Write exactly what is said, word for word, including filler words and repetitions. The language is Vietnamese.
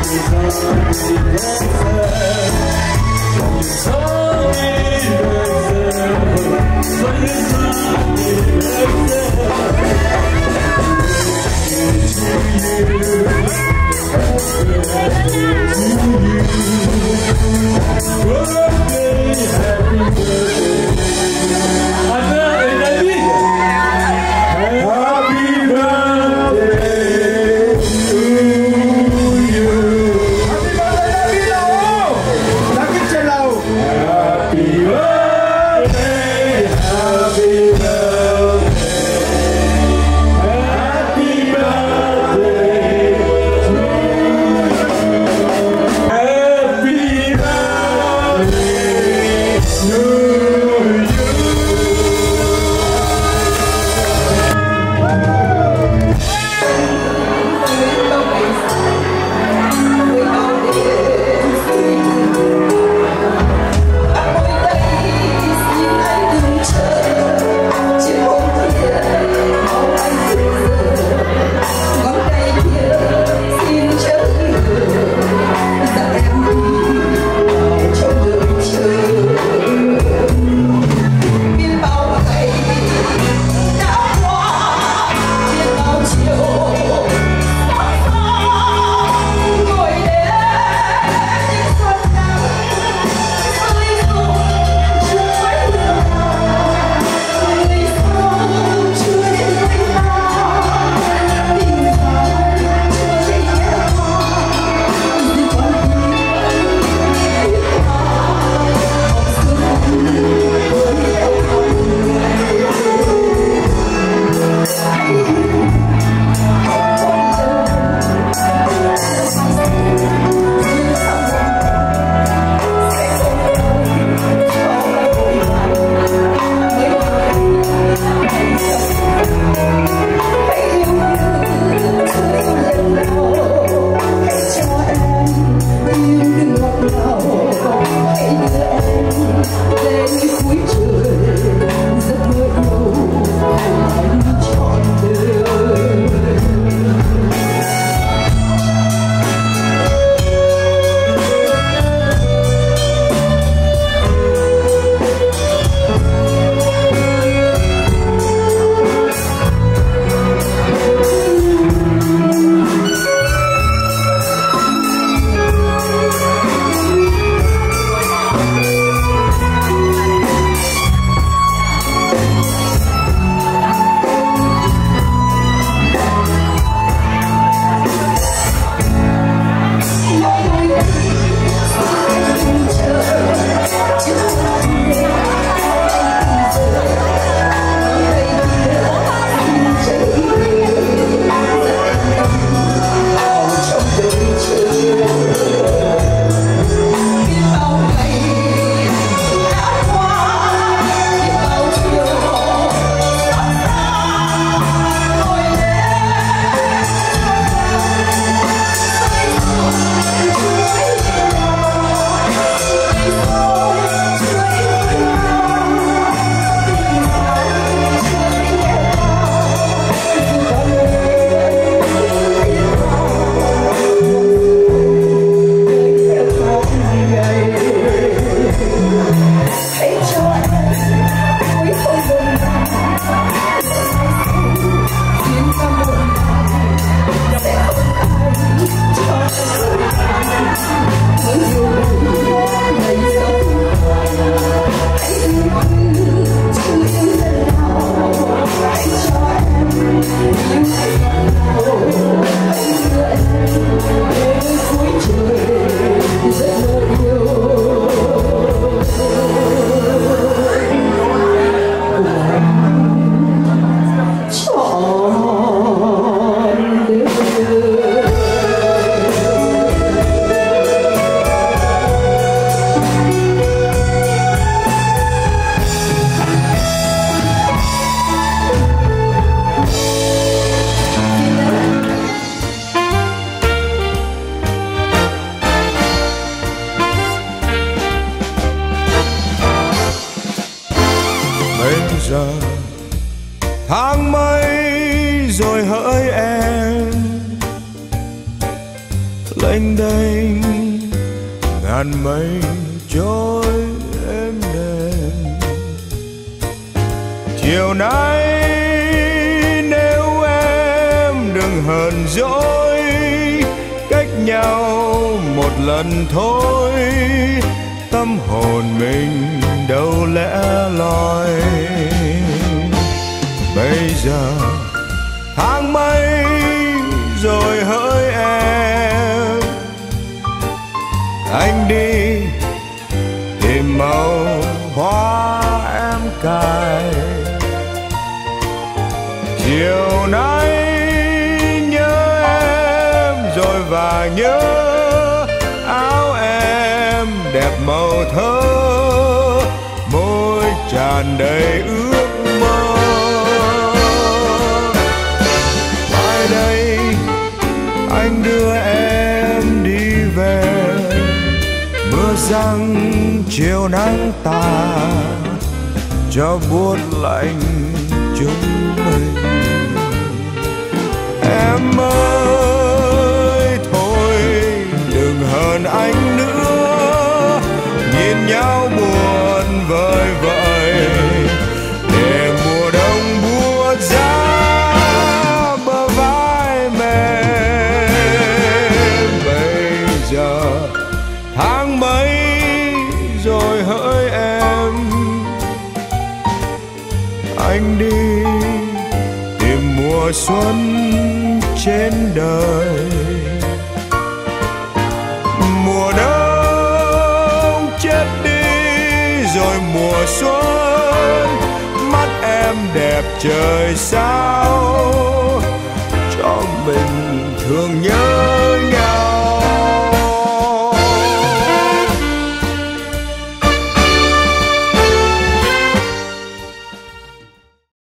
giờ tháng mấy rồi hỡi em, lênh đênh ngàn mây trôi êm đềm. Chiều nay nếu em đừng hờn dỗi, cách nhau một lần thôi, tâm hồn mình đâu lẽ loi. Bây giờ tháng mấy rồi hỡi em, anh đi tìm màu hoa em cài. Chiều nay nhớ em rồi và nhớ áo em đẹp màu thơ, môi tràn đầy ước mơ. Mai đây anh đưa em đi về, mưa giăng chiều nắng tà cho buốt lạnh chúng mình. Em ơi thôi đừng hờn anh nữa, nhìn nhau buồn vơi vợi để mùa đông buốt giá bờ vai mềm. Bây giờ tháng mấy rồi hỡi em, anh đi tìm mùa xuân trên đời. Mùa đông chết đi rồi mùa xuân, mắt em đẹp trời sao cho mình thương nhớ.